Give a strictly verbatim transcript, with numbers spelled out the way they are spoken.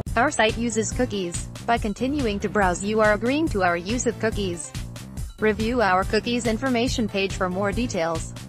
Our site uses cookies. By continuing to browse, you are agreeing to our use of cookies. Review our cookies information page for more details.